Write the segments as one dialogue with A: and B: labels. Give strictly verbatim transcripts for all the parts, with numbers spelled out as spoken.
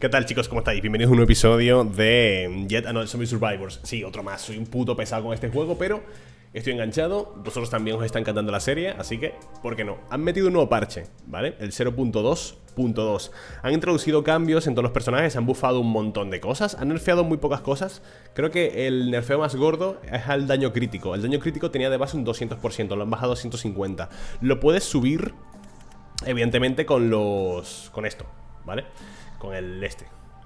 A: ¿Qué tal, chicos? ¿Cómo estáis? Bienvenidos a un nuevo episodio de Jet Another Zombie Survivors. Sí, otro más. Soy un puto pesado con este juego, pero estoy enganchado. Vosotros también os está encantando la serie, así que, ¿por qué no? Han metido un nuevo parche, ¿vale? El cero punto dos punto dos. Han introducido cambios en todos los personajes, han bufado un montón de cosas, han nerfeado muy pocas cosas. Creo que el nerfeo más gordo es al daño crítico. El daño crítico tenía de base un doscientos por ciento, lo han bajado a ciento cincuenta. Lo puedes subir, evidentemente, con los... con esto, ¿vale? Con el este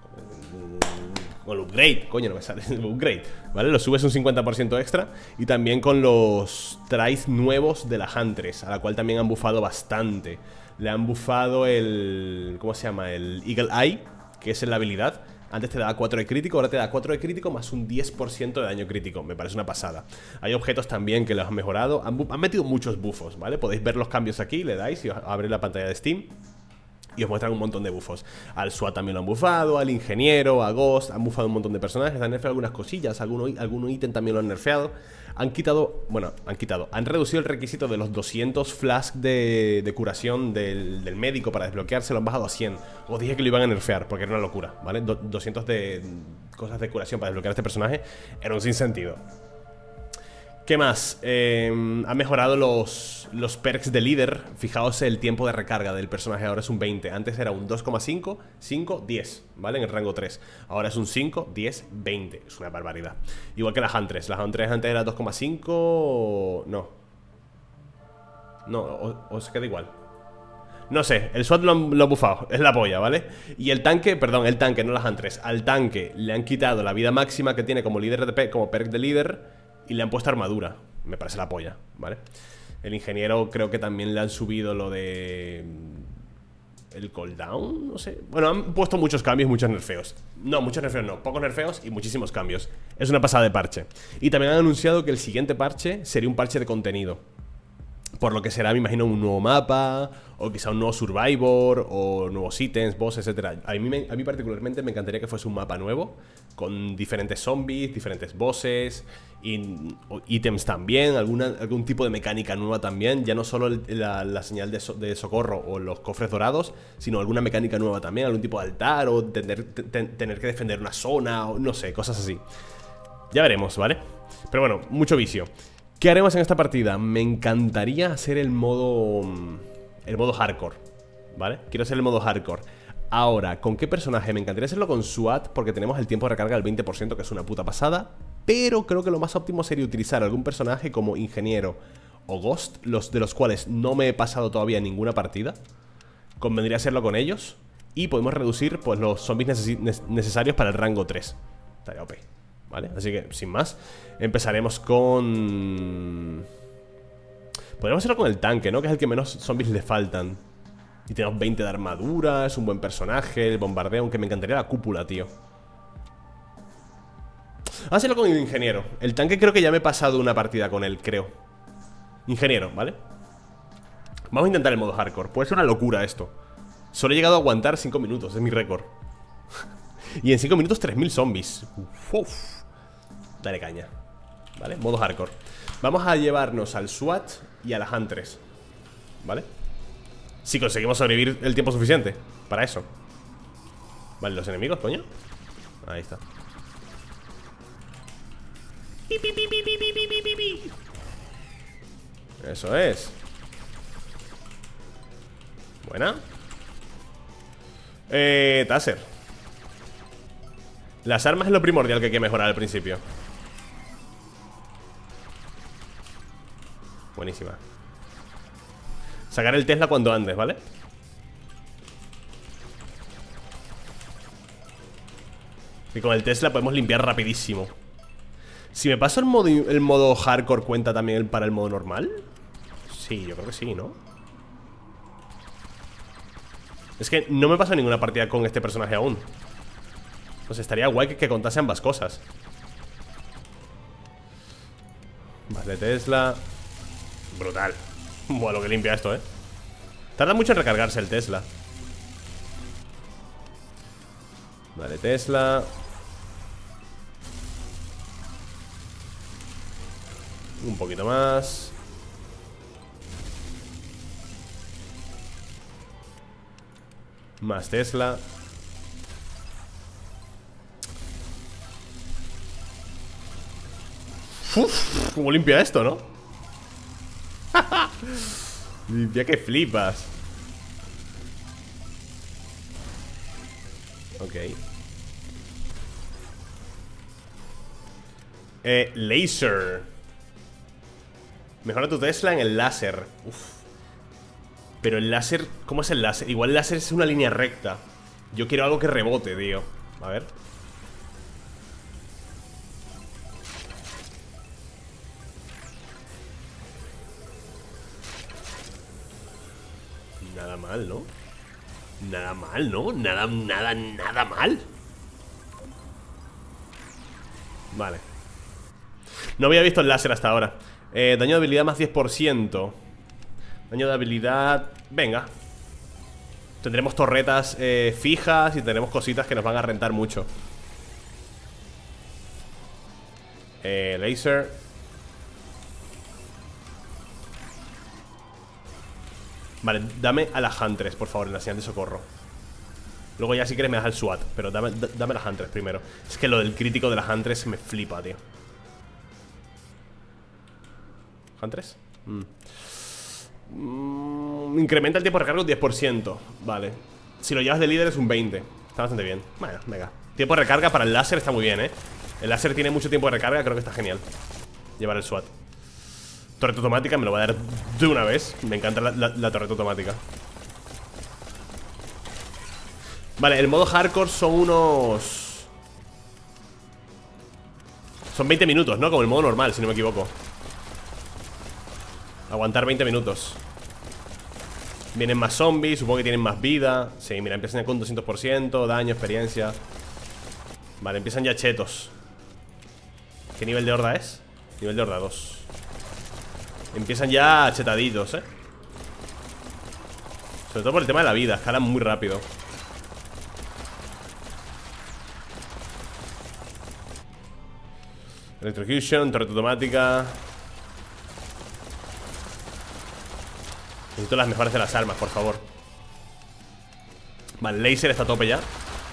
A: Con el upgrade, coño, no me sale el upgrade, ¿vale? Lo subes un cincuenta por ciento extra. Y también con los tries nuevos de la Huntress, a la cual también han bufado bastante. Le han bufado el... ¿cómo se llama? El Eagle Eye, que es la habilidad. Antes te daba cuatro de crítico, ahora te da cuatro de crítico más un diez por ciento de daño crítico. Me parece una pasada. Hay objetos también que los han mejorado. Han, han metido muchos bufos, ¿vale? Podéis ver los cambios aquí, le dais y os abre la pantalla de Steam y os muestran un montón de bufos. Al SWAT también lo han bufado, al ingeniero, a Ghost, han bufado un montón de personajes, han nerfeado algunas cosillas, algún, algún ítem también lo han nerfeado. Han quitado, bueno, han quitado, han reducido el requisito de los doscientos flask de, de curación del, del médico para desbloquearse, lo han bajado a cien. Os dije que lo iban a nerfear, porque era una locura, ¿vale? Do, doscientos de cosas de curación para desbloquear a este personaje era un sinsentido. ¿Qué más? Eh, ha mejorado los, los perks de líder. Fijaos el tiempo de recarga del personaje. Ahora es un veinte. Antes era un dos coma cinco, cinco, diez, ¿vale? En el rango tres. Ahora es un cinco, diez, veinte. Es una barbaridad. Igual que la Huntress. La Huntress antes era dos coma cinco... No. No, o, o se queda igual. No sé, el SWAT lo han, lo han bufado. Es la polla, ¿vale? Y el tanque, perdón, el tanque, no la Huntress. Al tanque le han quitado la vida máxima que tiene como líder de pe como perk de líder. Y le han puesto armadura. Me parece la polla, ¿vale? El ingeniero creo que también le han subido lo de... el cooldown, no sé. Bueno, han puesto muchos cambios, muchos nerfeos. No, muchos nerfeos no, pocos nerfeos y muchísimos cambios. Es una pasada de parche. Y también han anunciado que el siguiente parche sería un parche de contenido. Por lo que será, me imagino, un nuevo mapa, o quizá un nuevo Survivor, o nuevos ítems, boss, etcétera. A mí, me, a mí particularmente me encantaría que fuese un mapa nuevo, con diferentes zombies, diferentes bosses, y ítems también, alguna, algún tipo de mecánica nueva también. Ya no solo el, la, la señal de, so, de socorro o los cofres dorados, sino alguna mecánica nueva también, algún tipo de altar, o tener, ten, tener que defender una zona, o no sé, cosas así. Ya veremos, ¿vale? Pero bueno, mucho vicio. ¿Qué haremos en esta partida? Me encantaría hacer el modo... el modo hardcore, ¿vale? Quiero hacer el modo hardcore. Ahora, ¿con qué personaje? Me encantaría hacerlo con SWAT, porque tenemos el tiempo de recarga del veinte por ciento, que es una puta pasada. Pero creo que lo más óptimo sería utilizar algún personaje como ingeniero o Ghost, los de los cuales no me he pasado todavía ninguna partida. Convendría hacerlo con ellos. Y podemos reducir, pues, los zombies neces necesarios para el rango tres. Estaría O P, ¿vale? Así que, sin más, empezaremos con... podríamos hacerlo con el tanque, ¿no? Que es el que menos zombies le faltan. Y tenemos veinte de armadura, es un buen personaje. El bombardeo, aunque me encantaría la cúpula, tío. Vamos a hacerlo con el ingeniero. El tanque creo que ya me he pasado una partida con él, creo. Ingeniero, ¿vale? Vamos a intentar el modo hardcore. Puede ser una locura esto. Solo he llegado a aguantar cinco minutos, es mi récord. Y en cinco minutos tres mil zombies. Uf, uf. Dale caña, ¿vale? Modo hardcore. Vamos a llevarnos al SWAT y a la Huntress, ¿vale? Si conseguimos sobrevivir el tiempo suficiente para eso. Vale, los enemigos, coño. Ahí está. Eso es. Buena. Eh, Taser. Las armas es lo primordial que hay que mejorar al principio. Buenísima. Sacar el Tesla cuando andes, ¿vale? Y con el Tesla podemos limpiar rapidísimo. Si me paso el modo, el modo hardcore, ¿cuenta también para el modo normal? Sí, yo creo que sí, ¿no? Es que no me paso ninguna partida con este personaje aún. Pues estaría guay que, que contase ambas cosas. Vale, Tesla. Brutal. Buah, lo que limpia esto, eh. Tarda mucho en recargarse el Tesla. Vale, Tesla. Un poquito más. Más Tesla. Uf, ¿cómo limpia esto, no? Limpia que flipas. Ok. Eh, laser. Mejora tu Tesla en el láser. Uf. Pero el láser, ¿cómo es el láser? Igual el láser es una línea recta. Yo quiero algo que rebote, tío. A ver. Nada mal, ¿no? Nada mal, ¿no? Nada, nada, nada mal. Vale. No había visto el láser hasta ahora. eh, Daño de habilidad más diez por ciento. Daño de habilidad... Venga. Tendremos torretas eh, fijas y tendremos cositas que nos van a rentar mucho. eh, Laser. Vale, dame a la Huntress, por favor, en la señal de socorro. Luego ya si quieres me das el SWAT. Pero dame, dame la Huntress primero. Es que lo del crítico de la Huntress me flipa, tío. ¿Huntress? Mm. Mm, incrementa el tiempo de recarga un diez por ciento. Vale. Si lo llevas de líder es un veinte. Está bastante bien. Bueno, venga. Tiempo de recarga para el láser está muy bien, ¿eh? El láser tiene mucho tiempo de recarga, creo que está genial llevar el SWAT. Torreta automática me lo va a dar de una vez. Me encanta la, la, la torreta automática. Vale, el modo hardcore son unos... Son veinte minutos, ¿no? Como el modo normal, si no me equivoco. Aguantar veinte minutos. Vienen más zombies, supongo que tienen más vida. Sí, mira, empiezan con doscientos por ciento. Daño, experiencia. Vale, empiezan ya chetos. ¿Qué nivel de horda es? Nivel de horda dos. Empiezan ya chetaditos, ¿eh? Sobre todo por el tema de la vida, escalan muy rápido. Electrocution, torreta automática. Necesito las mejores de las armas, por favor. Vale, el laser está a tope ya.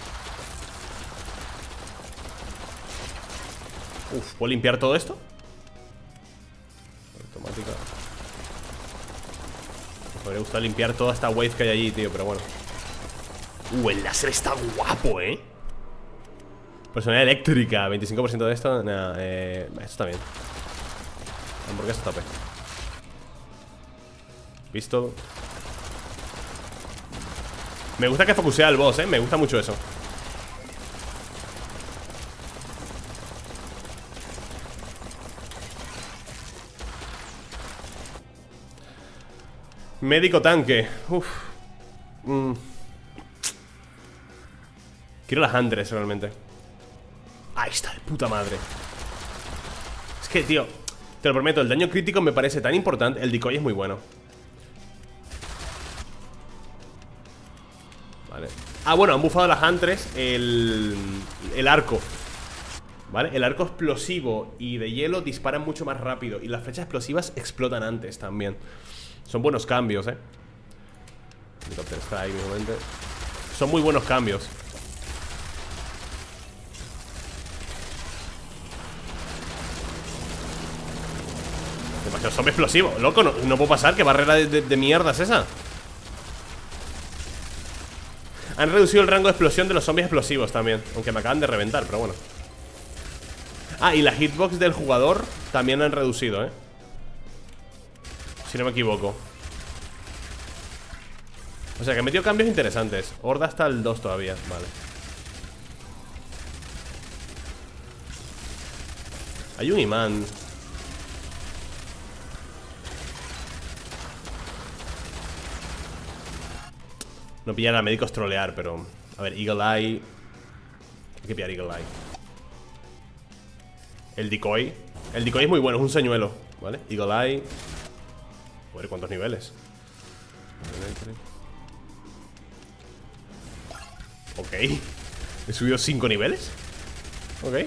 A: Uf, ¿puedo limpiar todo esto? Automática. Me podría gustar limpiar toda esta wave que hay allí, tío, pero bueno. Uh, el láser está guapo, ¿eh? Personalidad eléctrica, veinticinco por ciento de esto. Nada, eh, esto está bien. Hamburguesa a tope. Pistol. Me gusta que focusea al boss, eh. Me gusta mucho eso. Médico tanque. Uf. Mm. Quiero las Huntress realmente. Ahí está, de puta madre. Es que, tío, te lo prometo, el daño crítico me parece tan importante. El decoy es muy bueno. Vale. Ah, bueno, han bufado a las Huntress el, el arco. ¿Vale? El arco explosivo y de hielo disparan mucho más rápido. Y las flechas explosivas explotan antes también. Son buenos cambios, eh. El helicóptero está ahí mismamente. Son muy buenos cambios. Demasiado zombie explosivo. Loco, no, no puedo pasar. ¿Qué barrera de, de, de mierda es esa? Han reducido el rango de explosión de los zombies explosivos también. Aunque me acaban de reventar, pero bueno. Ah, y la hitbox del jugador también han reducido, eh. Si no me equivoco. O sea que he metido cambios interesantes. Horda hasta el dos todavía, vale. Hay un imán. No pillar a médicos trolear, pero... A ver, Eagle Eye. Hay que pillar Eagle Eye. El decoy. El decoy es muy bueno, es un señuelo, ¿vale? Eagle Eye. Joder, ¿cuántos niveles? Ok. He subido cinco niveles. Ok.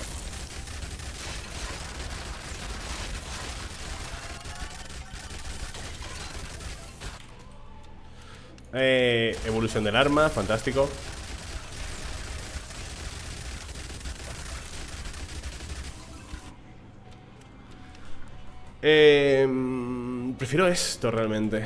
A: Eh, evolución del arma, fantástico. Eh, prefiero esto realmente.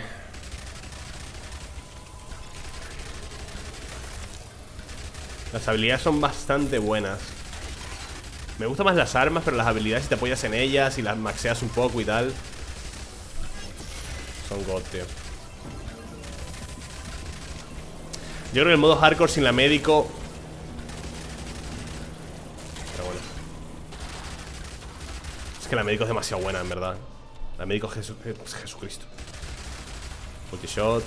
A: Las habilidades son bastante buenas. Me gustan más las armas, pero las habilidades, si te apoyas en ellas y las maxeas un poco y tal, son god, tío. Yo creo que el modo hardcore sin la médico. Pero bueno. Es que la médico es demasiado buena, en verdad. La médico es Jesu es Jesucristo. Multishot.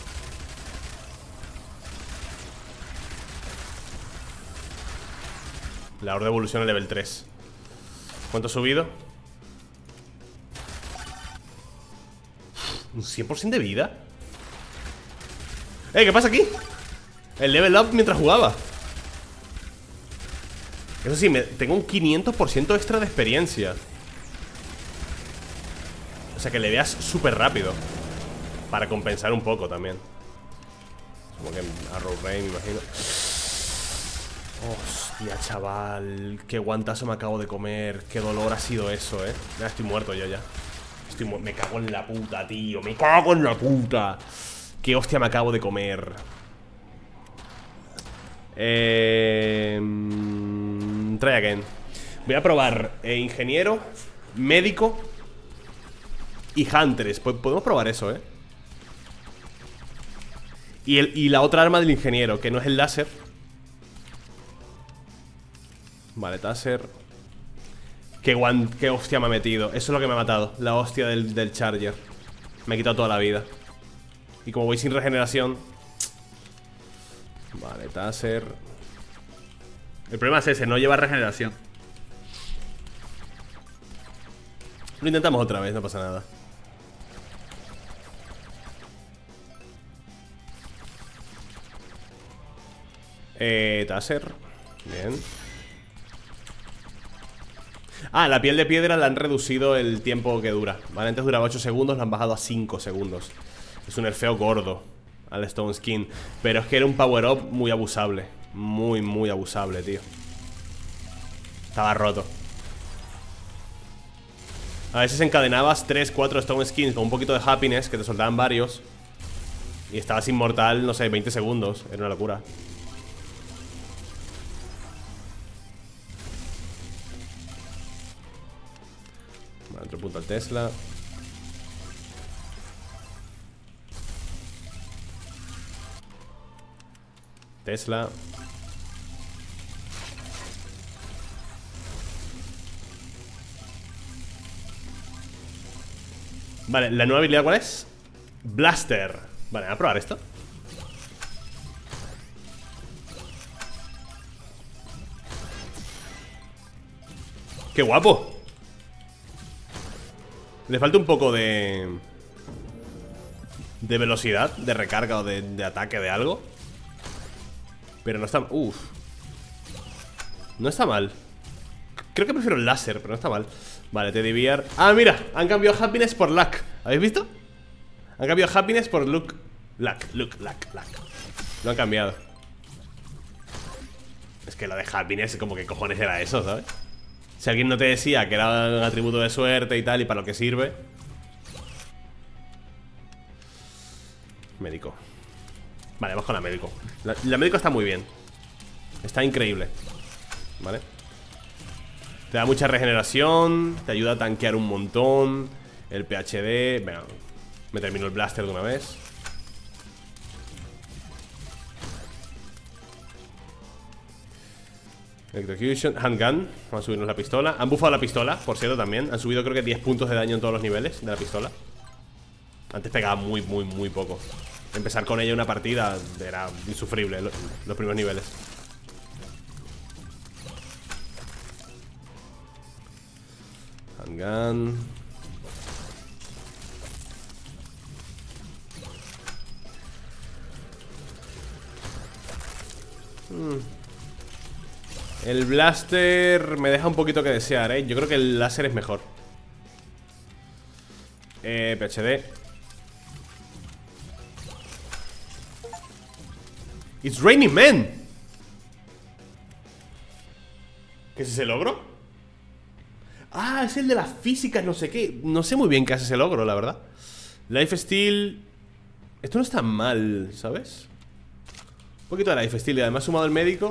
A: La horda evoluciona a level tres. ¿Cuánto ha subido? ¿Un cien por ciento de vida? ¡Eh! ¿Qué pasa aquí? El level up mientras jugaba. Eso sí, me, tengo un quinientos por ciento extra de experiencia. O sea que le veas súper rápido. Para compensar un poco también. Como que Arrow Rain, me imagino. Hostia, chaval. Qué guantazo me acabo de comer. Qué dolor ha sido eso, eh. Ya estoy muerto yo ya. Estoy mu Me cago en la puta, tío. Me cago en la puta. Qué hostia me acabo de comer. Eh... Try again. Voy a probar eh, ingeniero, médico y hunters. Podemos probar eso, eh. Y, el, y la otra arma del ingeniero, que no es el láser. Vale, Taser. Qué, guan, qué hostia me ha metido. Eso es lo que me ha matado. La hostia del, del Charger. Me ha quitado toda la vida. Y como voy sin regeneración. Vale, Taser. El problema es ese, no lleva regeneración. Lo intentamos otra vez, no pasa nada. Eh, Taser. Bien. Ah, la piel de piedra la han reducido el tiempo que dura. Vale, antes duraba ocho segundos, la han bajado a cinco segundos. Es un nerfeo gordo al Stone Skin. Pero es que era un power up muy abusable. Muy, muy abusable, tío. Estaba roto. A veces encadenabas tres, cuatro Stone Skins con un poquito de happiness, que te soltaban varios. Y estabas inmortal, no sé, veinte segundos. Era una locura. Vale, otro punto al Tesla. Tesla. Vale, ¿la nueva habilidad cuál es? Blaster. Vale, voy a probar esto. ¡Qué guapo! Le falta un poco de... de velocidad, de recarga o de, de ataque de algo. Pero no está... Uff. No está mal. Creo que prefiero el láser, pero no está mal. Vale, Teddy Bear. Ah, mira, han cambiado Happiness por Luck. ¿Habéis visto? Han cambiado Happiness por Luck. Luck, Luck, Luck, Luck. Lo han cambiado. Es que lo de Happiness, como que cojones era eso, ¿sabes? Si alguien no te decía que era un atributo de suerte y tal, y para lo que sirve. Médico. Vale, vamos con la médico. La, la médico está muy bien. Está increíble. Vale. Te da mucha regeneración. Te ayuda a tanquear un montón. El P H D. Venga, me termino el blaster de una vez. Electrocution, handgun. Vamos a subirnos la pistola. Han bufado la pistola, por cierto, también. Han subido creo que diez puntos de daño en todos los niveles de la pistola. Antes pegaba muy, muy, muy poco. Empezar con ella una partida era insufrible, los, los primeros niveles. Handgun. Hmm. El blaster me deja un poquito que desear, ¿eh? Yo creo que el láser es mejor. Eh, P H D. It's raining men. ¿Qué es ese logro? Ah, es el de las físicas, no sé qué. No sé muy bien qué hace ese logro, la verdad. Lifesteal. Esto no está mal, ¿sabes? Un poquito de lifesteal y además sumado el médico.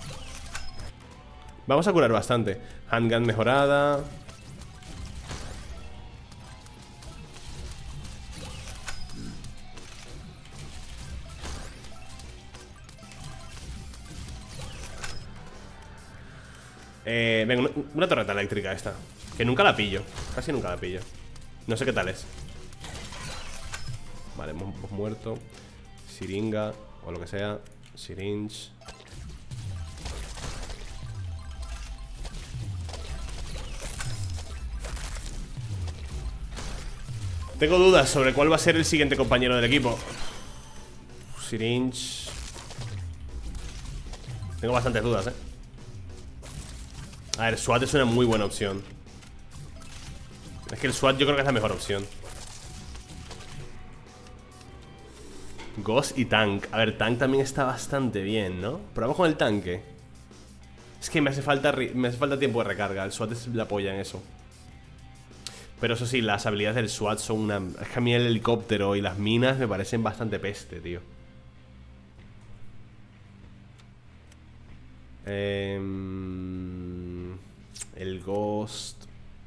A: Vamos a curar bastante. Handgun mejorada. Eh, venga, una, una torreta eléctrica esta. Que nunca la pillo. Casi nunca la pillo. No sé qué tal es. Vale, hemos, hemos muerto. Siringa o lo que sea. Syringe. Tengo dudas sobre cuál va a ser el siguiente compañero del equipo. Syringe. Tengo bastantes dudas, eh. A ver, SWAT es una muy buena opción. Es que el SWAT yo creo que es la mejor opción. Ghost y Tank. A ver, Tank también está bastante bien, ¿no? Probamos con el tanque. Es que me hace falta me hace falta tiempo de recarga. El SWAT es la polla en eso. Pero eso sí, las habilidades del SWAT son una... Es que a mí el helicóptero y las minas me parecen bastante peste, tío. Eh... El Ghost.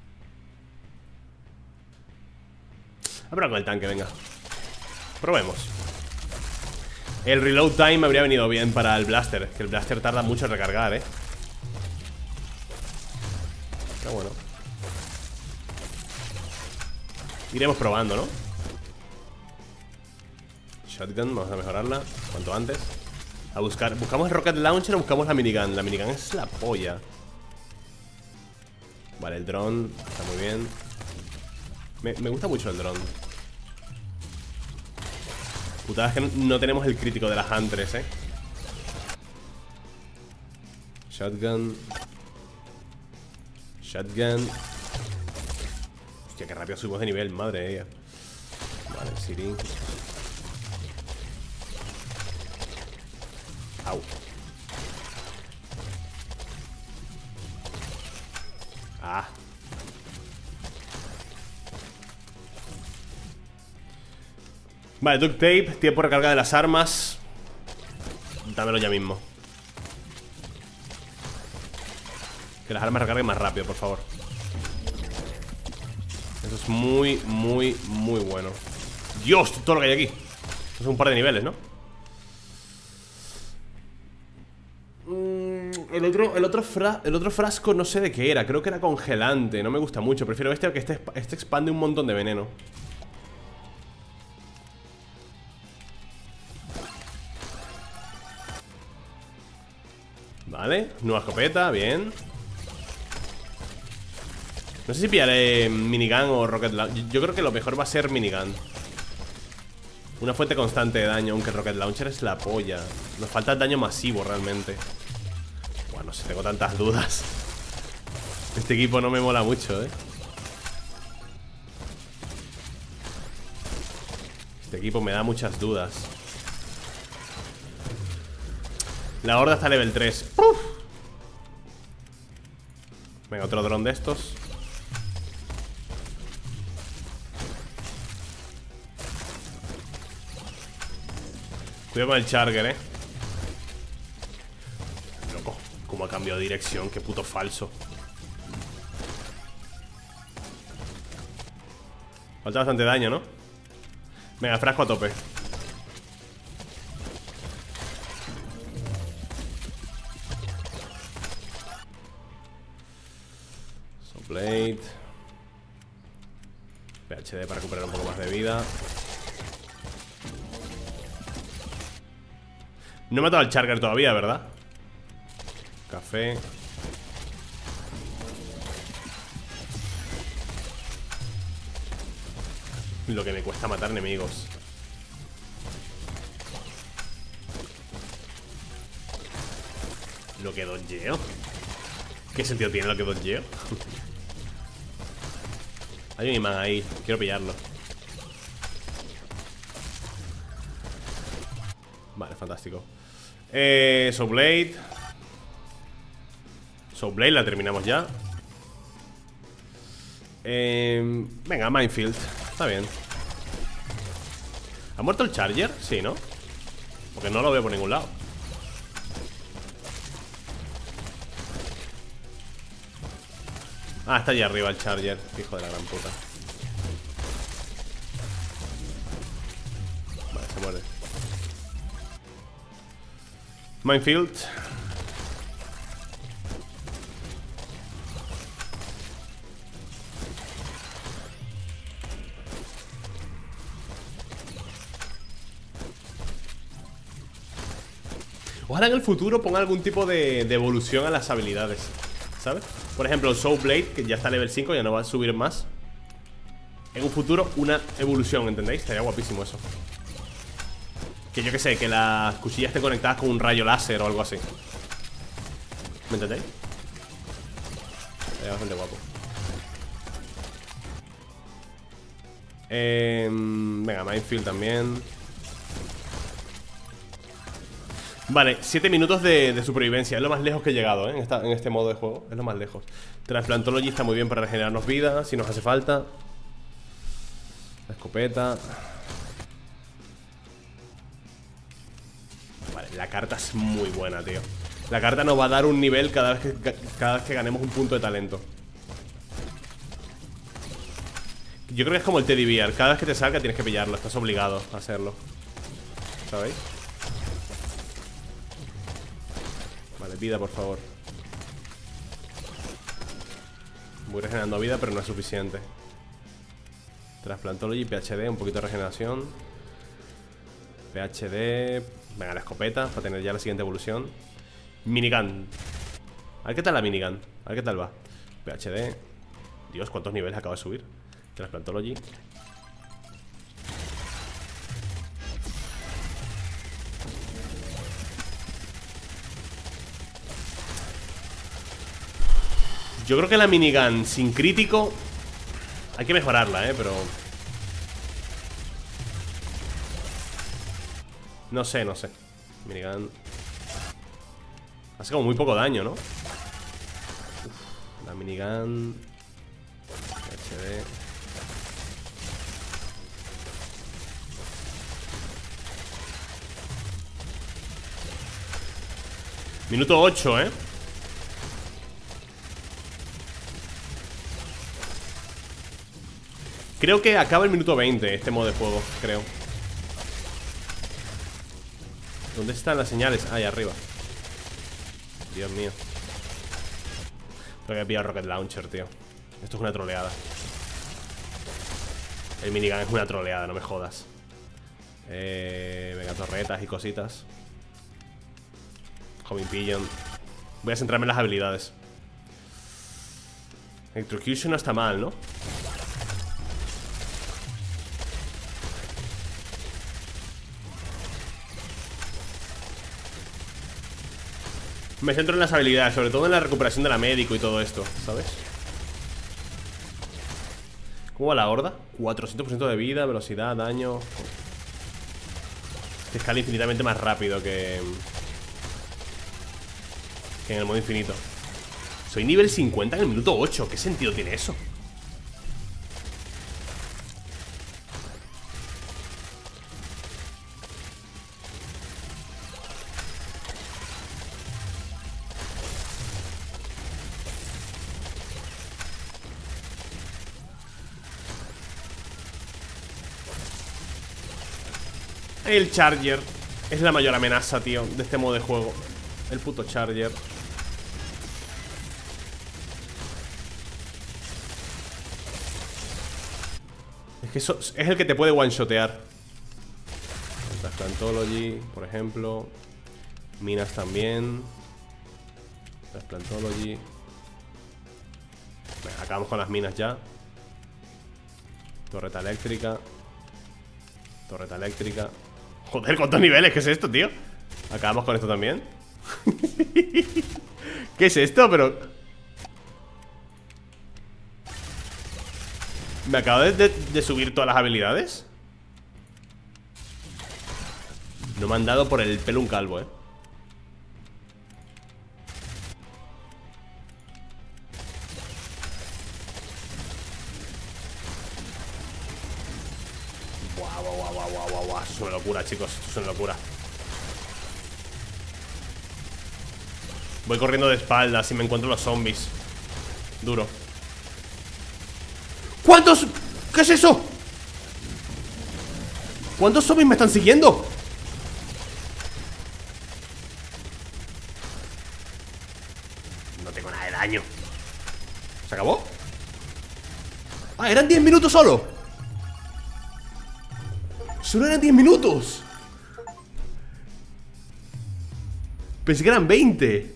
A: A probar con el tanque, venga. Probemos. El reload time me habría venido bien para el blaster. Que el blaster tarda mucho en recargar, eh. Pero bueno. Iremos probando, ¿no? Shotgun, vamos a mejorarla cuanto antes. A buscar, ¿buscamos el rocket launcher o buscamos la minigun? La minigun es la polla. Vale, el dron está muy bien. Me, me gusta mucho el dron. Putada, es que no tenemos el crítico de las Huntress, eh. Shotgun. Shotgun. Hostia, qué rápido subimos de nivel, madre de ella. Vale, Sirin. Au. Ah. Vale, duct tape, tiempo de recarga de las armas. Dámelo ya mismo. Que las armas recarguen más rápido, por favor. Eso es muy, muy, muy bueno. Dios, todo lo que hay aquí. Eso es un par de niveles, ¿no? El otro, el, otro fra el otro frasco no sé de qué era. Creo que era congelante. No me gusta mucho. Prefiero este porque este, este expande un montón de veneno. Vale, nueva escopeta, bien. No sé si pillaré minigun o rocket launcher. Yo creo que lo mejor va a ser minigun. Una fuente constante de daño. Aunque el rocket launcher es la polla. Nos falta el daño masivo realmente. Bueno, no sé, tengo tantas dudas. Este equipo no me mola mucho, eh. Este equipo me da muchas dudas. La horda está a level tres. ¡Uf! Venga, otro dron de estos. Cuidado con el Charger, eh. Loco, cómo ha cambiado de dirección. Qué puto falso. Falta bastante daño, ¿no? Venga, frasco a tope. Blade. P H D para recuperar un poco más de vida. No he matado al Charger todavía, ¿verdad? Café. Lo que me cuesta matar enemigos. Lo que dodgeo. ¿Qué sentido tiene lo que dodgeo? Hay un imán ahí, quiero pillarlo. Vale, fantástico. Eh, Soulblade. Soulblade la terminamos ya. eh, Venga, Minefield. Está bien. ¿Ha muerto el Charger? Sí, ¿no? Porque no lo veo por ningún lado. Ah, está allí arriba el Charger. Hijo de la gran puta. Vale, se muere. Minefield. Ojalá en el futuro ponga algún tipo de, de evolución a las habilidades, ¿sabes? Por ejemplo, el Soul Blade, que ya está a level cinco, ya no va a subir más. En un futuro, una evolución, ¿entendéis? Estaría guapísimo eso. Que yo que sé, que las cuchillas estén conectadas con un rayo láser o algo así. ¿Me entendéis? Estaría bastante guapo. eh, Venga, Minefield también. Vale, siete minutos de, de supervivencia. Es lo más lejos que he llegado, ¿eh? En, esta, en este modo de juego. Es lo más lejos. Transplantology está muy bien para regenerarnos vida, si nos hace falta. La escopeta. Vale, la carta es muy buena, tío. La carta nos va a dar un nivel cada vez que, cada vez que ganemos un punto de talento. Yo creo que es como el Teddy Bear. Cada vez que te salga tienes que pillarlo. Estás obligado a hacerlo. ¿Sabéis? Vale, vida, por favor. Voy regenerando vida, pero no es suficiente. Transplantology, P H D, un poquito de regeneración. P H D. Venga, la escopeta, para tener ya la siguiente evolución. Minigun. A ver qué tal la minigun. A ver qué tal va. P H D. Dios, cuántos niveles acabo de subir. Transplantology. Yo creo que la minigun sin crítico hay que mejorarla, eh, pero no sé, no sé. Minigun hace como muy poco daño, ¿no? Uf, la minigun H D. Minuto ocho, eh. Creo que acaba el minuto veinte este modo de juego, creo. ¿Dónde están las señales? Ahí arriba. Dios mío. Tengo que pillar Rocket Launcher, tío. Esto es una troleada. El minigun es una troleada, no me jodas. eh, Venga, torretas y cositas. Homing Pigeon. Voy a centrarme en las habilidades. Electrocution no está mal, ¿no? Me centro en las habilidades, sobre todo en la recuperación de la médico y todo esto, ¿sabes? ¿Cómo va la horda? cuatrocientos por ciento de vida, velocidad, daño. Este escala infinitamente más rápido que... que en el modo infinito. Soy nivel cincuenta en el minuto ocho. ¿Qué sentido tiene eso? El Charger es la mayor amenaza, tío, de este modo de juego. El puto Charger. Es que eso es el que te puede one-shotear. Transplantology, por ejemplo. Minas también. Transplantology. Bueno, acabamos con las minas ya. Torreta eléctrica. Torreta eléctrica. Joder, ¿cuántos niveles? ¿Qué es esto, tío? Acabamos con esto también. ¿Qué es esto? Pero... ¿me acabo de, de, de subir todas las habilidades? No me han dado por el pelo un calvo, eh. Buah, buah, buah, buah, buah, buah, buah. Esto es una locura, chicos. Esto es una locura. Voy corriendo de espaldas y me encuentro los zombies. Duro. ¿Cuántos? ¿Qué es eso? ¿Cuántos zombies me están siguiendo? No tengo nada de daño. ¿Se acabó? Ah, eran diez minutos solo. Solo eran diez minutos. Pensé que eran veinte.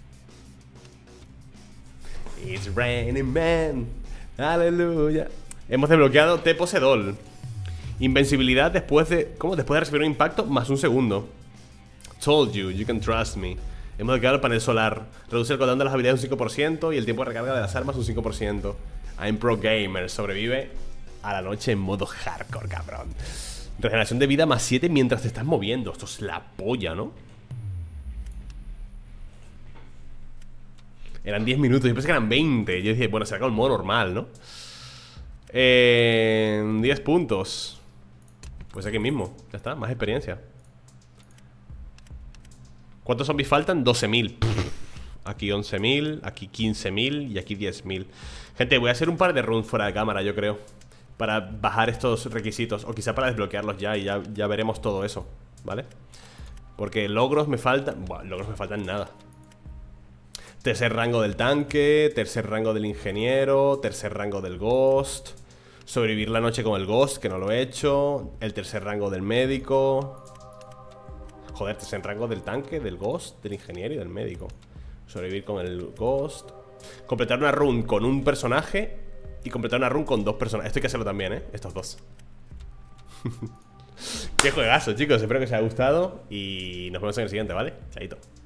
A: It's raining man. Aleluya. Hemos desbloqueado T Posedol. Invencibilidad después de... ¿Cómo? Después de recibir un impacto más un segundo. Told you, you can trust me. Hemos desbloqueado el panel solar. Reduce el cooldown de las habilidades un cinco por ciento y el tiempo de recarga de las armas un cinco por ciento. I'm pro gamer. Sobrevive a la noche en modo hardcore, cabrón. Regeneración de vida más siete mientras te estás moviendo. Esto es la polla, ¿no? Eran diez minutos, yo pensé que eran veinte. Yo dije, bueno, será con el modo normal, ¿no? Eh, diez puntos. Pues aquí mismo, ya está, más experiencia. ¿Cuántos zombies faltan? doce mil. Aquí once mil, aquí quince mil y aquí diez mil. Gente, voy a hacer un par de runs fuera de cámara, yo creo, para bajar estos requisitos. O quizá para desbloquearlos ya y ya, ya veremos todo eso, ¿vale? Porque logros me faltan... Buah, logros me faltan nada. Tercer rango del tanque, tercer rango del ingeniero, tercer rango del ghost, sobrevivir la noche con el ghost, que no lo he hecho, el tercer rango del médico. Joder, tercer rango del tanque, del ghost, del ingeniero y del médico. Sobrevivir con el ghost. Completar una run con un personaje y completar una run con dos personajes. Esto hay que hacerlo también, ¿eh? Estos dos. Qué juegazo, chicos. Espero que os haya gustado y nos vemos en el siguiente, ¿vale? Chaito.